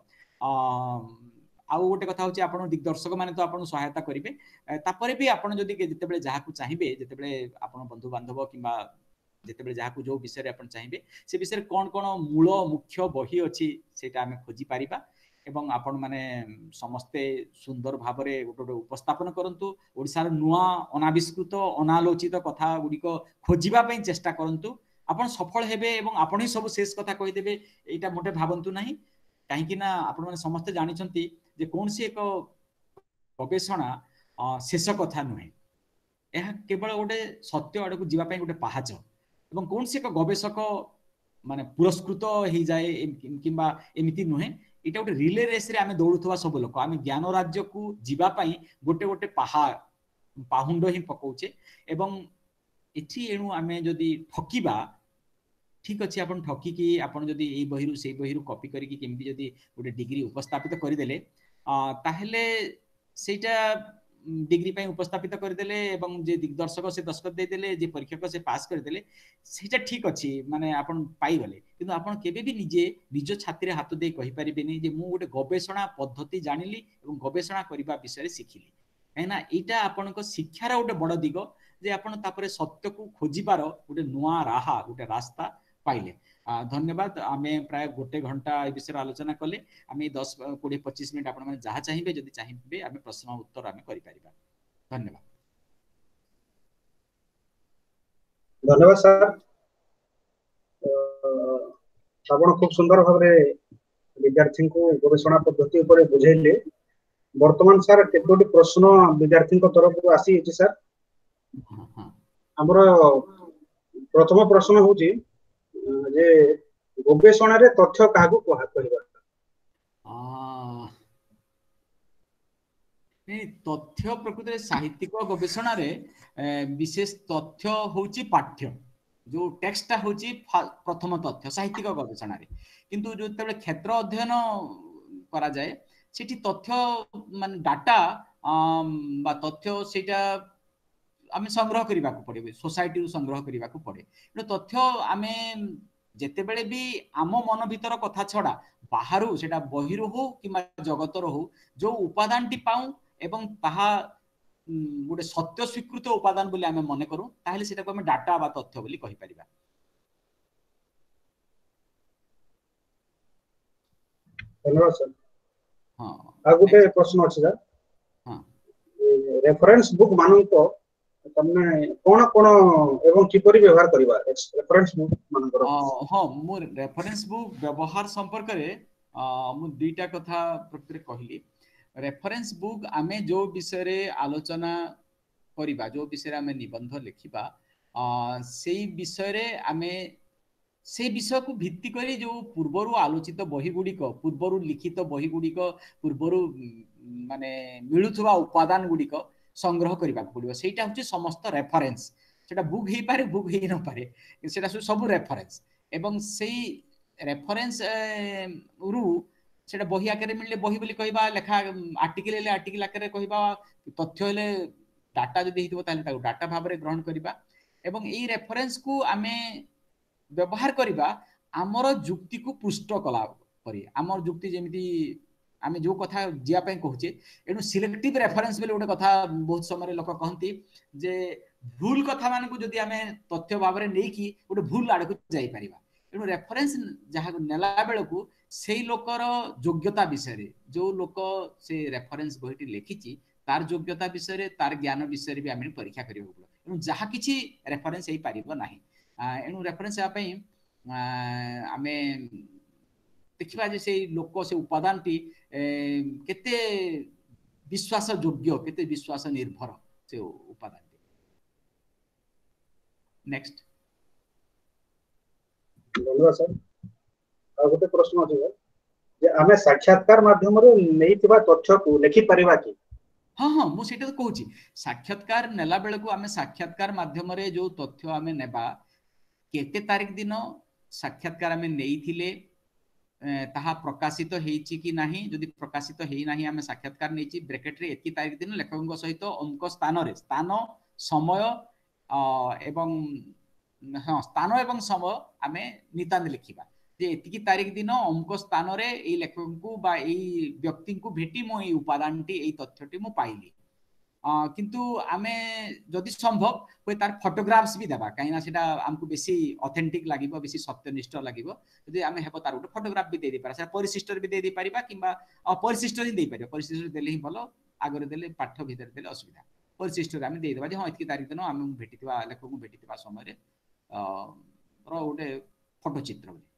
आउ गोटे कथा होची आपण दिग्दर्शक माने तो आपण सहायता करिवे तापरे भी आपण जदी जेते बेले जहा को चाहिबे जेते बेले आपण बंधु बांधव किबा जेते बेले जहा को जो विषय रे आपण चाहिबे से विषय रे कोन कोन मूल मुख्य बही अछि सेटा हमें खोजी पारिबा एवं आपण माने समस्ते सुंदर भाव रे गोटे उपस्थापन करंतु ओडिसार नुआ अनाविष्कृत अनालोचित कथा गुडी को खोजिबा पई चेष्टा करंतु आपण सफल हेबे एवं आपण ही सब शेष कथा कहि देबे एटा मोटे भाबंतु नाही काहे कि ना आपण माने समस्ते जानि छंती जे कोन से एक गवेषणा शेष कथा नुहे यह केवल गोटे सत्य आड़ को जीवाई गोटे पहाच एवं कौन से एक गवेषक माने पुरस्कृत हो जाए किंबा एमती नुहे इटा गोटे रिले रेस रे आमे दौड़ुवा सब लोक आमे ज्ञान राज्य को जीवाई गोटे गोटे पाहुंड ही पकाउछे एवं एठी एणु आमे जदि ठकिबा ठीक अच्छे आप ठकिकी आपड़ जदि ये बही से बही कॉपी करके केमती जदि गोटे डिग्री उपस्थापित करदेले ताहेले सेटा डिग्री पे उपस्थापित करदेले एवं जे दिग्दर्शक से दस्खत देदेले जे परीक्षक से पास करदेले सेटा ठीक अच्छी माने आपन पाई गले किंतु आपन केबे भी निजे निज छाती रे हाथ दे कहि परिबेनी जे मु गोटे गवेषणा पद्धति जानिली एवं गवेषणा करबा विषय रे सिखिली एना एटा आपन को शिक्षार गोटे बड़ दिग जे आपन तापरे सत्य को खोजिबार गोटे नुआ राहा गोटे रास्ता पाइले धन्यवाद आमे प्राय गोटे घंटा ए विषय आलोचना कले आमे 10-20-25 मिनिट आपण माने जहा चाहिबे जदि चाहिबे आमे प्रश्न उत्तर आमे करि परिबा धन्यवाद धन्यवाद सर आपण खूब सुंदर भाबरे विद्यार्थी को गवेषणा पद्धति ऊपर बुझेले वर्तमान सर केतोटी प्रश्न विद्यार्थी को तरफ को आसी छि सर हमरो प्रथम प्रश्न होची जे गवेषणा रे तथ्य काहू कहबा तथ्य प्रकृति साहित्यिक गवेषणा रे विशेष तथ्य होची पाठ्य जो टेक्स्टटा होची प्रथम तथ्य साहित्यिक गवेषणा रे किंतु जो तबे क्षेत्र अध्ययन करा जाए सेठी तथ्य माने डाटा बा तथ्य सेटा आमे संग्रह करबा को पड़े सोसाइटी संग्रह करबा को पड़े तथ्य आमे जेते बेले भी आम मन भीतर कथा छड़ा बाहरु सेटा बहिरु हो किमा जगतर हो जो उपादान टी पाऊ एवं ताहा गोटे सत्य स्वीकृत उपादान बोली आमे मने करू ताहेले सेटा को आमे डाटा बा तथ्य बोली कहि परिबा धन्यवाद सर हां आ गोटे प्रश्न अछि सर हां रेफरेंस बुक मानन को तमने कोन कोन एवं किपरि व्यवहार करबा रेफरेंस बुक मानन कर हां मु रेफरेंस बुक व्यवहार संपर्क रे मु दुईटा कथा प्रकृति कहली रेफरेंस बुक आमे जो विषय रे आलोचना करिबा जो विषय रे आमे निबंध लिखिबा सेई विषय रे आमे से विषय को भित्ति करी जो पूर्वरु आलोचित बही गुडी को पूर्वरु लिखित बही गुडी को पूर्वरु माने मिलुथवा उपादान गुडी को संग्रह करबा पड़िबो सेटा होची समस्त रेफरेंस सेटा बुक हे पारे बुक हे न पारे सेटा सब रेफरेंस एवं सेई रेफरेंस रु सेटा बही आकारे मिलले बही बोली कहबा लेखा आर्टिकल ले आर्टिकल आकारे कहबा तथ्य ले डाटा जदि हितबो ताले ताको डाटा भाबरे ग्रहण करबा एवं एई रेफरेंस को आमे व्यवहार करबा हमर जुक्ति को पुष्ट कला परी हमर जुक्ति जेमिति आमे जो कथा जिया पे कहूचे एनु सिलेक्टिव रेफरेंस बेले गोटे कथा बहुत समय लोक कहंती जे भूल कथा मान को जदि आमे तथ्य भाबरे नै कि गोटे भूल आड़ को जाई परिबा एनु रेफरेंस जहा नेला बेले को सेई लोकर योग्यता विषय रे जो लोक से रेफरेंस बहिटी लिखिची तार योग्यता विषय रे तार ज्ञान विषय रे भी आमे परीक्षा करियो एनु जहा किछि रेफरेंस हेई परिबो नाही एनु रेफरेंस आ पई आमे देखिबा जे से लोक से उपादान टी केते विश्वास योग्य केते विश्वास निर्भर से उपादान टी नेक्स्ट धन्यवाद सर आ गोटे प्रश्न अछि जे आमे साक्षात्कार माध्यम रे नैतिबा तथ्य को लिखि परिबा कि हां हां मु सेटा कहूची साक्षात्कार नेला बेले को आमे साक्षात्कार माध्यम रे जो तथ्य आमे नेबा केते तारिख दिन साक्षात्कार आमे नेइथिले ताहा प्रकाशित हेछि कि नाही जदि प्रकाशित हेइ नाही आमे साक्षात्कार नेछि ब्रैकेट रे एति तारिख दिन लेखकक सहित अंक स्थान रे स्थान समय एवं हां स्थान एवं समय आमे नितांत लिखिबा जे एति की तारिख दिन अंक स्थान रे एई लेखक को बा एई व्यक्ति को भेटी मो एई उपादानटी एई तथ्यटी मो पाइली किंतु आमे जदि संभव कोई तार फोटोग्राफ्स भी देबा काइना सेटा हमकु बेसी ऑथेंटिक लागिबो बेसी सत्यनिष्ठ लागिबो जदि आमे हेबो तार उठे फोटोग्राफ भी दे दे पारा सेटा परिशिष्टर भी दे दे परिबा किबा परिशिष्टर ही दे परिबा परिशिष्टर देले ही भलो आगरे देले पाठ भीतर देले असुविधा परिशिष्टर आमे दे देबा जे हां इतकी तारिख दिन आमे भेटितबा लेखक को भेटितबा समय रे रो उठे फोटो चित्र बोली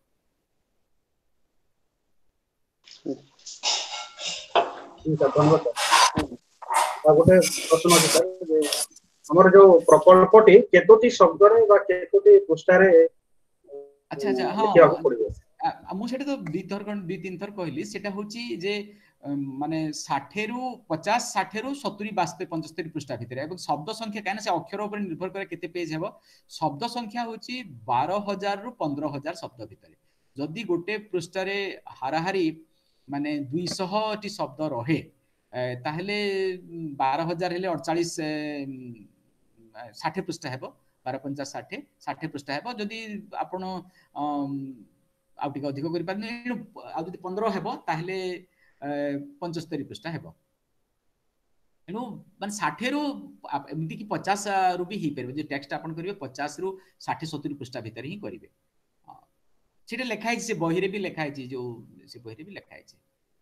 ठीक है धन्यवाद आ गोटे प्रश्न अछि सर जे हमर जो प्रकल्पटी केतोटी शब्द रे बा केतोटी पृष्ठ रे अच्छा अच्छा लिखिया हाँ पड़िबो मु सेटा तो दुई तीन थर कहली सेटा होची जे माने 60 रु 50 60 रु 70 62 75 पृष्ठ भितर एवं शब्द संख्या काना से अक्षर ऊपर निर्भर करे केते पेज हेबो शब्द संख्या होची 12000 रु 15000 शब्द भितर जदी गोटे पृष्ठ रे हाराहारी माने 200 टी शब्द रहे ताहले 12000 हेले 48 60 पृष्ठ हेबो 12 50 60 60 पृष्ठ हेबो जदी आपण आउ टिके अधिक करि पारने आउ जदी 15 हेबो ताहले 75 पृष्ठ हेबो एनु माने 60 रु एमति कि 50 रु भी ही परबे जे टेक्स्ट आपण करिवे 50 रु 60 70 पृष्ठ भीतर ही करिवे सेटा लेखा है से बही रे भी लेखा है जो से बही रे भी लेखा है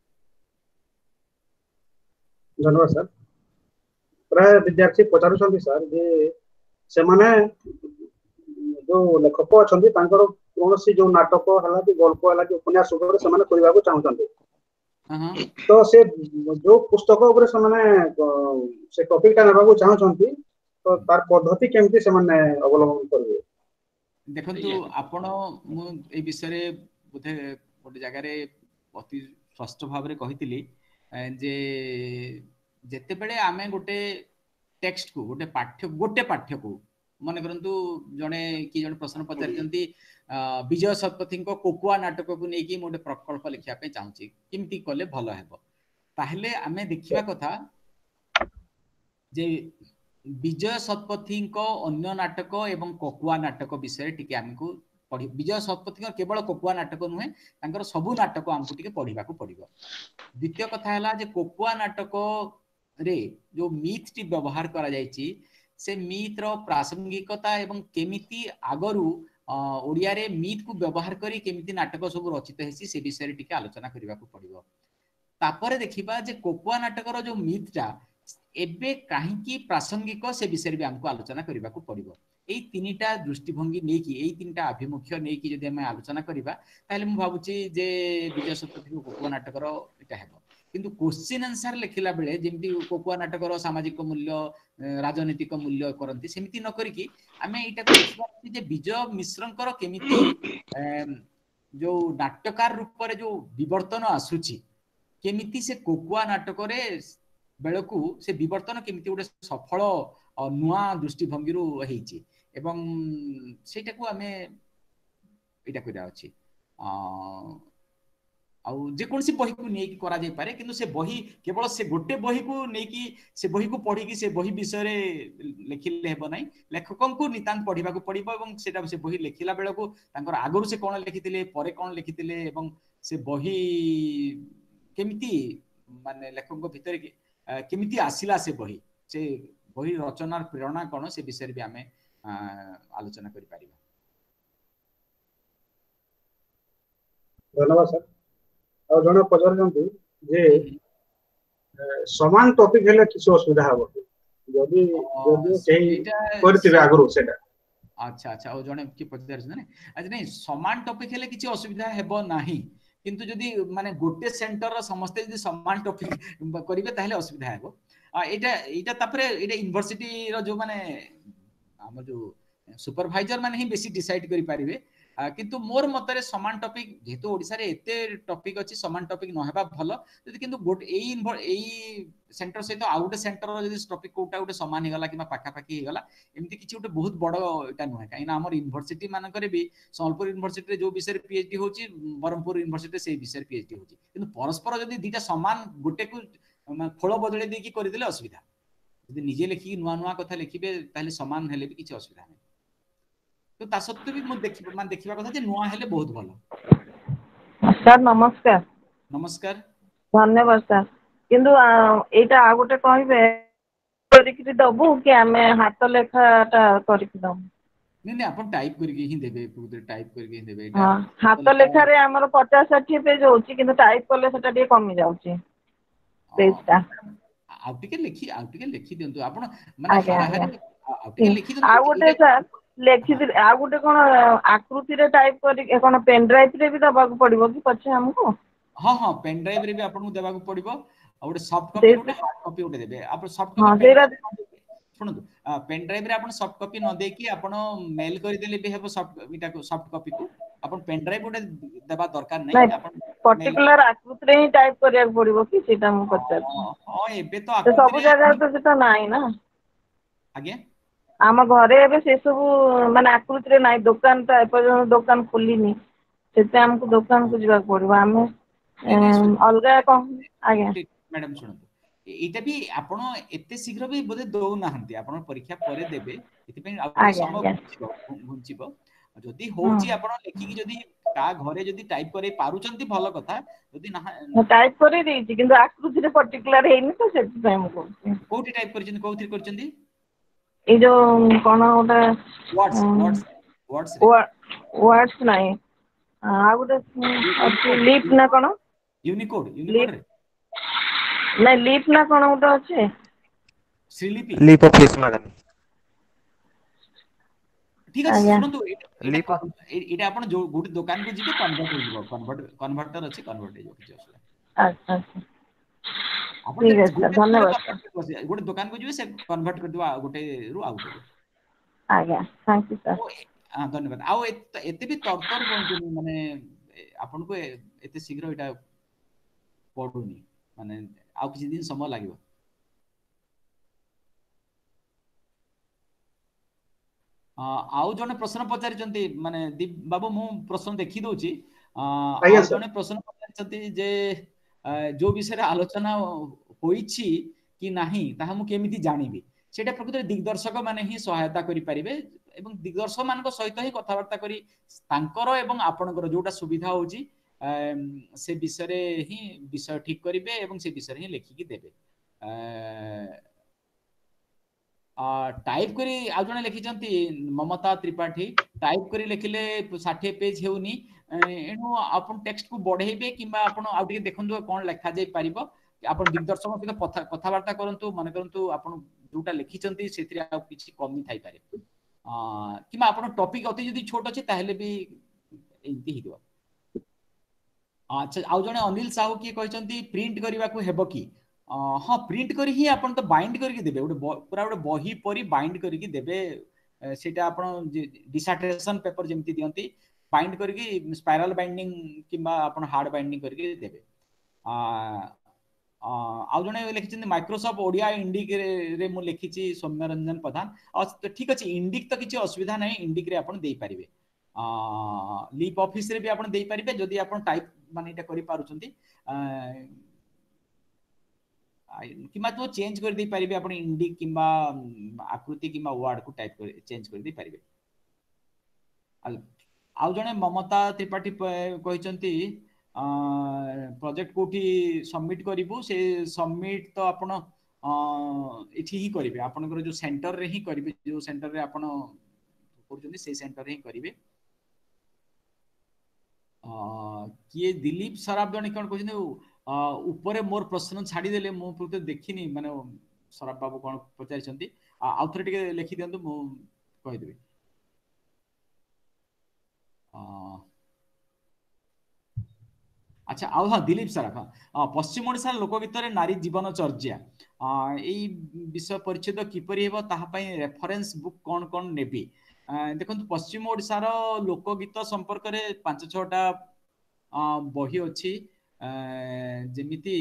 धन्यवाद सर प्राय विद्यार्थी पचारुछन्ति सर जे से माने जो लेखक अछन्ति तांकर कोनोसी जो नाटक हला कि गल्प हला कि उपन्यास ऊपर से माने करिबा को चाहउछन्ति तो से जो पुस्तक ऊपर से माने से टॉपिक ता नेबा को चाहउछन्ति तो तार पद्धति केमति से माने अवलंबन करबे देखंतु आपण मु ए विषय रे बुथे गोटे जगह रे अति स्पष्ट भाव रे कहितली जे जेते बेले आमे गोटे टेक्स्ट को गोटे पाठ्य को मन करंतु जने कि जने प्रश्न पचारचंती विजय शतपथी को कोकुआ नाटक को नेकी मोटे प्रकल्प लिखिया पे चाहूची किमती कले भलो हेबो ताहले आमे देखिबा कथा जे विजय शतपथी को अन्य नाटक एवं कोकुआ नाटक विषय टिके हमकु पढि विजय शतपथी को केवल कोकुआ नाटक नुहे तांकर सबु नाटक हमकु टिके पढिबा को पडिबो द्वितीय कथा हला जे कोकुआ नाटक रे जो मिथ टी व्यवहार करा जायछि से मिथ रो प्रासंगिकता एवं केमिति आगरु ओडिया रे मिथ को व्यवहार करी केमिति नाटक सब रचित हेसी से विषय रे टिके आलोचना करिबा को पडिबो तापरे देखिबा जे कोकुआ नाटक रो जो मिथ टा एबे काहे की प्रासंगिक से विषय भी हमको आलोचना करिबा को पडिबो एई तीनटा दृष्टिभंगी नै कि एई तीनटा अभिमुख्य नै कि जदि हम आलोचना करिबा ताले मु भाबुची जे विजय शतपथी कोकुआ नाटक रो एटा हेबो किंतु क्वेश्चन आंसर लिखिला बेले जेमति कोकुआ नाटक रो सामाजिक मूल्य राजनीतिक मूल्य करंती सेमिति न करी कि हमें एटा को देखिबा जे विजय मिश्रंकर केमिति जो नाट्यकार रूप रे जो विवर्तन आसुची केमिति से कोकुआ नाटक रे बेलकू से विवर्तन केमिति गोटे सफल नुआ दृष्टिभंगी रु हेची एवं सेटा को हमें एटा करा अछि आउ जे कोनसी बही को नै कि करा जाय पारे किंतु से बही केवल से गोटे बही को नै कि से बही को पढी कि से बही विषय रे लेखिले हेबो नै लेखकन को नितान पढिबा को पडिबो एवं सेटा से बही लेखिला बेला को तांकर आगरु से कोन लेखितिले परे कोन लेखितिले एवं से बही केमिति माने लेखक भितर के केमिति आसिला से बही रचनार प्रेरणा कोन से विषय भी हमें आलोचना करि पारिबा धन्यवाद सर और जने पचारचन्ति जे समान टॉपिक हेले किछो असुविधा हबो जदी केही करतिबे आगरो सेटा अच्छा अच्छा ओ जने कि पचारछ ने आज नै समान टॉपिक हेले किछि असुविधा हेबो नाही किंतु जदि माने गोटे सेंटर रो समस्त जदि समान टॉपिक करिवे ताहले असुविधा हेबो एटा एटा तापरे एटा यूनिवर्सिटी रो जो माने हम जो सुपरवाइजर माने ही बेसी डिसाइड करि पारिबे किंतु मोर मतरे समान टॉपिक जेतु ओडिसा रे एते टॉपिक अछि समान टॉपिक न हेबा भलो जदि किंतु गोट एई सेंटर सहित आउट सेंटर रो जदि टॉपिक कोटा गोटे समान हे गला किबा पाखा पाखी हे गला एमति किछि गोटे बहुत बडो एटा न है काइना हमर यूनिवर्सिटी माने करे भी सोलपुर यूनिवर्सिटी रे जो विषय रे पीएचडी होची बरमपुर यूनिवर्सिटी रे से विषय रे पीएचडी होची किंतु परस्पर जदि दीटा समान गोटे को खोल बदले दे की करि देले असुविधा जदि निजे लेखि नुवा नुवा कथा लिखिबे ताले समान हेले भी किछि असुविधा नै तो ता सत्ते भी मु देखिबा कथा जे नुआ हेले बहुत भलो सर नमस्कार नमस्कार धन्यवाद सर किंतु एटा आ गोटे कहबे करिकि दबु कि हमें हाथ लेखाटा करिकि दबु नै नै अपन टाइप करके ही देबे पूरे टाइप करके ही देबे हां हाथ लेखा रे हमर 50 60 पेज होची किंतु टाइप करले सेटा डी कमी जाउची पेजटा आ टिके लिखि दियंतु आपण माने हाराहारी आ टिके लिखि दियंतु आ गोटे सर लेखि दे आ गोटे कोन आकृति रे टाइप करी कोन पेन ड्राइव रे भी दबा को पड़िबो कि पछे हमको हां हां पेन ड्राइव रे भी आपन को देबा को पड़िबो आ गोटे सॉफ्ट कॉपी गोटे हार्ड कॉपी गोटे देबे आप सॉफ्ट कॉपी हां देरा शुणु पेन ड्राइव रे आपण सॉफ्ट कॉपी न देकी आपण मेल कर देले भी हेबो सॉफ्ट कॉपी को आपण पेन ड्राइव गोटे देबा दरकार नै नहीं आपण मेल पर्टिकुलर आकृति रे ही टाइप करिया पड़िबो कि सेटा हम पचार हां एबे तो तो आकृति सब रे जगह तो सेटा नाही ना आगे आम घरे एबे से सब माने आकृति रे नाही दुकान ता एपर्यंत दुकान खोलिनी सेते हमको दुकान को जीवा पड़िबो आमे नहीं सुन अलगा कौन आज्ञा मैडम शुणु एटा भी आपण एते शीघ्र भी बोले दौ नाहंती आपण परीक्षा परे देबे एति पे आउटे आज्ञा समय आज्ञा घुंचिबो जदी होउची आपण लेखि कि जदी का घरे जदी टाइप करे पारुचंती भलो कथा जदी ना टाइप करे देछि किंतु आकृति रे पर्टिकुलर हेनी तो सेति पे हम को कोठी टाइप करचंती कोथि करचंती ए जो कोन ओटा वर्ड्स रे वर्ड्स नाही आ गोटे अछि लिप ना कोन यूनिकोड लिप रे नहीं लिप ना कोन गोटे अछि श्रीलिपि लीप ऑफिस मैडम ठीक अछि आज्ञा सुनंतु लीप एटा आपण जो गुटे दुकान को जिबे कन्वर्ट हो जिवो कन्वर्टर अछि कन्वर्ट हो जिवो किछ असुविधा अच्छा अच्छा आपण ठीक है जे सर गुटे धन्यवाद सर कन्वर्ट कर गुटे दुकान को जिबे से कन्वर्ट कर दिवा गुटे रु आउट को आज्ञा थैंक यू सर ओ धन्यवाद आउ एते भी तरतर होंतुनी माने आपण को एते शीघ्र एटा पडुनी माने आउ किछि दिन समय लागिवो आउ जने प्रश्न पचारिचंती माने दीप बाबू मु प्रश्न देखि दउची आज्ञा आउ सर जने प्रश्न पचारिचंती जे जो विषय रे आलोचना होईची कि नाही ताहा मु केमिति जानिबी सेटा प्रकृत दिग्दर्शक माने ही सहायता करि परिबे एवं दिग्दर्शक मानक सहित ही कथावार्ता करी तांकर एवं आपणकर जोटा सुविधा होची से विषय रे ही विषय ठीक करिवे एवं से विषय रे ही लेखिकी देबे टाइप करी आ जने लिखिचंती ममता त्रिपाठी टाइप करी लिखिले 60 पेज हेउनी एनु आपण टेक्स्ट को बढ़ेबे किबा आपण आ टिके देखंतु कोन लिखा जाय परिबो आपण दिग्दर्शक सहित कथा वार्ता करंतु मन करंतु आपण जोटा लिखिचंती सेतिरे आ किछि कमी थाई पारे किबा आपण टॉपिक अति जदी छोट अछि ताहेले भी एंती हिदो अच्छा आ जने अनिल साहू की कहचंती प्रिंट करबा को हेबो की हाँ प्रिंट करी ही आपण तो बाइंड करके देबे पूरा गोटे बही परी बाइंड करके देबे सेटा आपण डिसर्टेशन पेपर जेमती दियंती बाइंड करके स्पाइरल बाइंडिंग किबा आपण हार्ड बाइंडिंग करके देबे आ जने लिखिछन माइक्रोसॉफ्ट ओडिया इंडिक रे मु लिखिछि सौम्य रंजन प्रधान ठीक अछि इंडिक तो किछि असुविधा नै इंडिक रे आपण देई परिबे लीप ऑफिस रे भी आपण देई परिबे जदी आपण टाइप माने एटा करि पारुछंती किमा तो चेंज कर दे पारिबे आपण इंडिक किबा आकृति किबा वर्ड को टाइप कर चेंज कर दे पारिबे आउ जने ममता त्रिपाठी कहिसंती प्रोजेक्ट कोठी सबमिट करिवु से सबमिट तो आपण एठी ही करिवे आपनकर जो सेंटर रे ही करिवे जो सेंटर रे आपण करजंती से सेंटर रे ही करिवे किए दिलीप सराब जने कोन कहिसंती ऊपर मोर प्रश्न छाड़ी देले मु प्रति देखिनी माने सराब बाबू कोन पचारिसंती आउ थरे टिके लिखि दियंतु मु कहि देबी अच्छा आउ हाँ दिलीप सराब हाँ पश्चिम ओडिसा लोकगीत रे नारी जीवन चर्या एई विषय परिच्छेद किपरि हेबो ताहा पई रेफरेंस बुक कोन कोन नेबी देखंतु पश्चिम ओडिसा रो लोकगीत संपर्क रे 5-6टा बही अछि जेमिति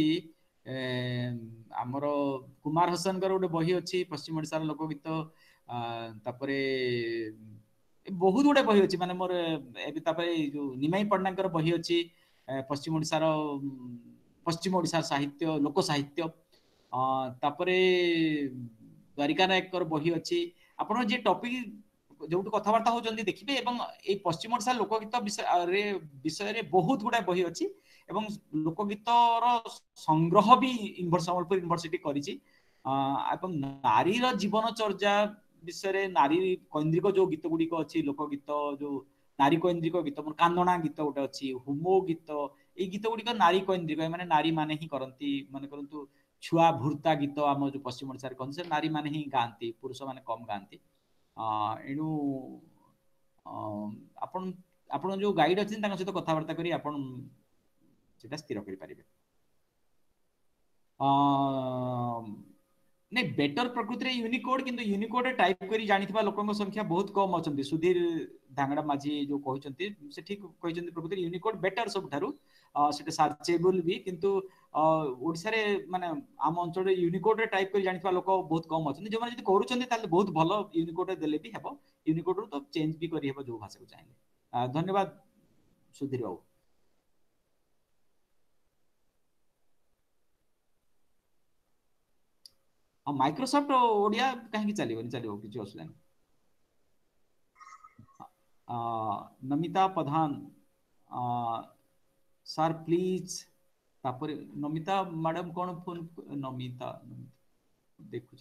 आमर कुमार हसन गोटे बही अच्छी पश्चिम ओडिशार लोकगीत तापरे बहुत गुड़े बही अच्छी माने मोर एबे तापरे जो निमाई पटनाकर बही अच्छी पश्चिम ओडिशार साहित्य लोक साहित्य तापरे द्वारिका नायकर बही अच्छी आपण जे टॉपिक जो कथबार्ता होचंदी देखिबे एवं ए पश्चिम ओडिशा लोकगीत विषय रे बहुत गुडा बही अच्छी एवं लोकगीतर संग्रह भी सम्बलपुर यूनिवर्सिटी करिछि एवं नारी जीवन चर्या विषय रे नारी कैंद्रिक जो गीत गुड़िक अच्छी लोकगीत जो नारी कैंद्रिक गीत कांदणा गीत गोटे अच्छी होमो गीत ये गीत गुड़िक नारी कैंद्रिक माने नारी माने ही करंती माने करंतु छुआ भुर्ता गीत आम जो पश्चिम ओडिशा रे कहन नारी माने ही गांती पुरुष माने कम गांती एणु आपण आपण जो गाइड अछि तांका सहित कथावार्ता करी आपण सेटा स्थिर करि परिबे नहीं बेटर प्रकृति रे यूनिकोड किंतु यूनिकोड रे टाइप करी जानिथिबा लोकଙ୍କ संख्या बहुत कम अछंती सुधीर धांगड़ा माझी जो कहिसंती से ठीक कहिसंती प्रकृति रे यूनिकोड बेटर सब थारु सेटा सर्चेबल भी किंतु ओडिसा रे माने आम अंचल रे यूनिकोड रे टाइप करी जानिथिबा लोक बहुत कम अछंती जो माने जदी करूचंती ताले बहुत भलो यूनिकोड रे देले भी हेबो यूनिकोड रो तो चेंज भी करी हेबो जो भाषा को चाहिले धन्यवाद सुधीर बाबू माइक्रोसॉफ्ट ओडिया कहीं चलिए चलो किसी असुविधा नहीं नमिता प्रधान सर प्लीज तापर नमिता मैडम कौन फोन नमिता देखु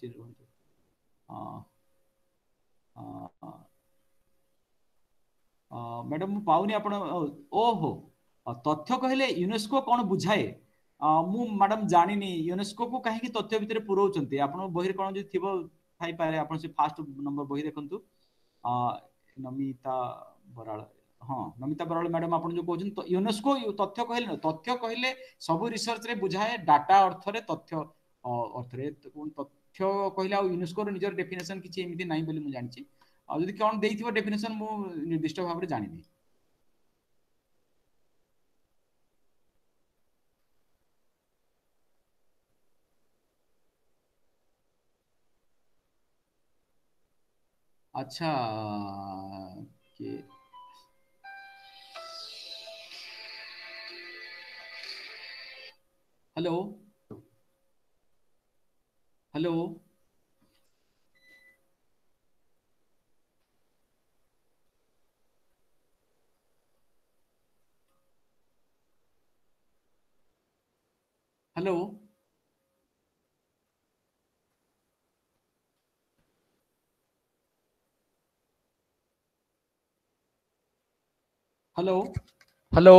मैडम पाऊनी आपण ओहो तथ्य कहले यूनेस्को कौन बुझाए मु मैडम जानिनी यूनेस्को को कहीं तथ्य भितर पुरौचंती आपण बहिर कोन जे थिबो थाई पारे आपण से फास्ट नंबर बहि देखंतु नमिता बराळ हां नमिता बराळ मैडम आपण जो कहउछन तो यूनेस्को तथ्य कहले सब रिसर्च रे बुझाए डाटा अर्थ रे तथ्य अर्थ रे तथ्य कहले आ यूनेस्को रो निजर डेफिनेशन किछि एमिति नाही बोली मु जानि छी आ जदि कोन देइथिबो डेफिनेशन मु निर्दिष्ट भाव रे जानिबी अच्छा के hello hello hello hello hello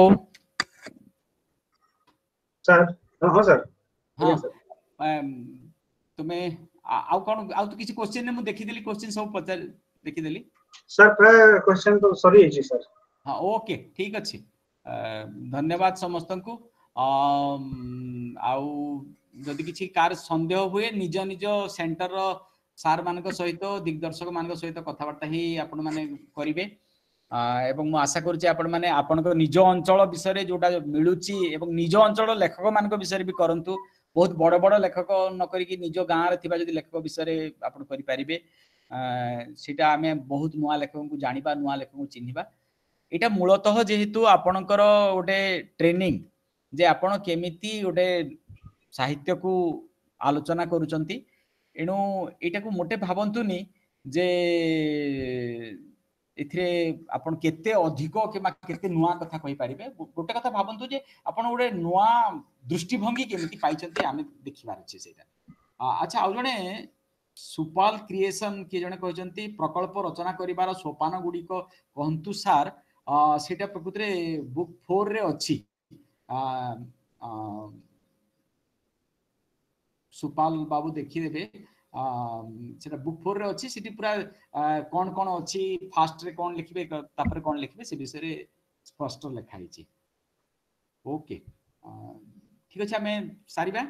sir हां सर हाँ तुम्हें आउ कौन आउ तो किसी क्वेश्चन ने मु देखि देली क्वेश्चन सब पचार देखि देली सर प्राय क्वेश्चन तो सरी है सर हाँ ओके ठीक अच्छे धन्यवाद समस्त को आउ जदि किसी कार संदेह हुए निज निज सेंटर सार मान सहित दिग्दर्शक मान सहित कथबार्ता ही आपण माने करिवे एवं मु आशा करुचे आपण माने आपण निज अंचल विषय जोटा मिलुची एवं निज अंचल लेखक मान विषय भी करंतु बहुत बड़ बड़ लेखक न करिक निज गाँव रे थिबा जदि लेखक विषय आपण करि पारिबे सेटा आमे बहुत नुआ लेखक को जानिबा नुआ लेखक को चिन्हिबा एटा मूलतः जेहेतु आपणकर गोटे ट्रेनिंग जे आपण केमिति गोटे साहित्य को आलोचना करूचंती एणु एटा को मोटे भाबंतुनी जे एथिरे आपण केते अधिक किमा केते नुआ कथा कहि पारिबे गोटे कथा भाबंतु जे आपण गोटे नुआ दृष्टिभंगी केमिति पाइचंती आमे देखिबार छै सेटा अच्छा आ जणे सुपाल क्रिएशन के जणे कहचंती प्रकल्प रचना करिवार सोपान गुडी को कहंतु सार सेटा प्रकृति रे बुक 4 रे अछि सुपाल बाबू देखि देबे सेटा बुक 4 रे अछि सिटी पूरा कोन कोन अछि फास्ट रे कोन लिखबे तापर कोन लिखबे से विषय रे स्पष्ट लिखा हिची ओके ठीक अछि हमें सारिबा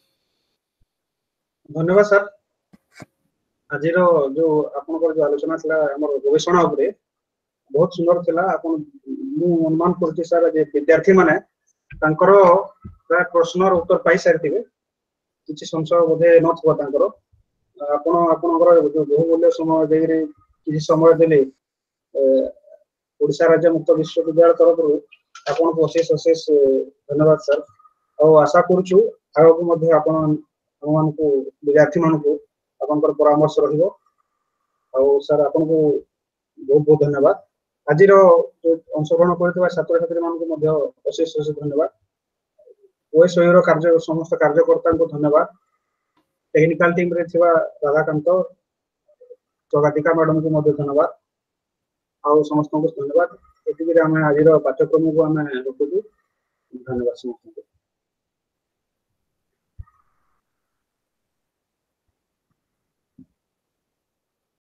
धन्यवाद सर आज जो आपन जो आलोचना थला हमर गवेषणा उपरे बहुत सुंदर थिला आपन मु अनुमान करछि सर जे विद्यार्थी माने तांकर प्राय प्रश्नर उत्तर पाई सारथिबे किछि संशय बोधे नथबो तांकर आपण आपनकर जो बहुमूल्य समय देरे किछि समय देले ओडिशा राज्य मुक्त विश्वविद्यालय तरफरु आपण को अशेष धन्यवाद सर और आशा करूछु आगो मध्ये आपण हमन को विद्यार्थी मान को आपनकर परामर्श रहिबो और सर आपण को बहुत बहुत धन्यवाद आज जो अंशग्रहण करथिबा छात्र छात्री मान को मध्ये अशेष धन्यवाद ओएसओ कार्य समस्त कार्यकर्ता को धन्यवाद टेक्निकल टीम रे थिबा राधाकांत जगतिका मैडम को मध्ये धन्यवाद और समस्त को धन्यवाद एतिके हम आज पाठ्यक्रम को हम रखुछु धन्यवाद समस्त।